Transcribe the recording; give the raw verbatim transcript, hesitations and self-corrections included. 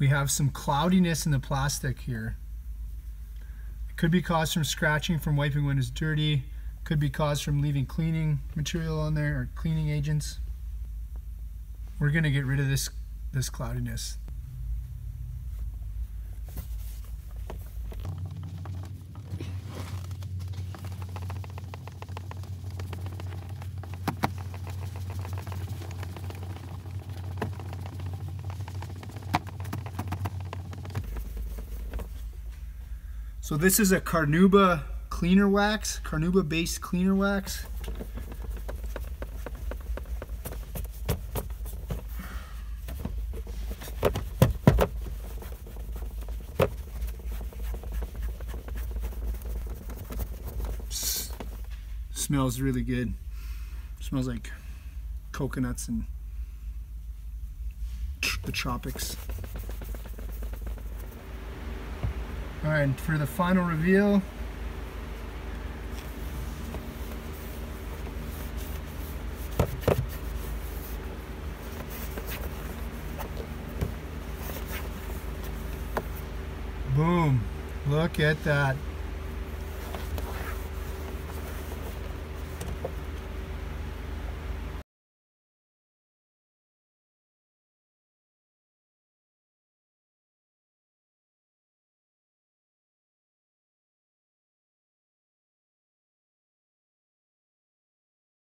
we have some cloudiness in the plastic here. It could be caused from scratching from wiping when it's dirty, could be caused from leaving cleaning material on there or cleaning agents. We're going to get rid of this, this cloudiness. So this is a carnauba cleaner wax, carnauba based cleaner wax. S- smells really good. Smells like coconuts and the tropics. All right, and for the final reveal, boom, look at that.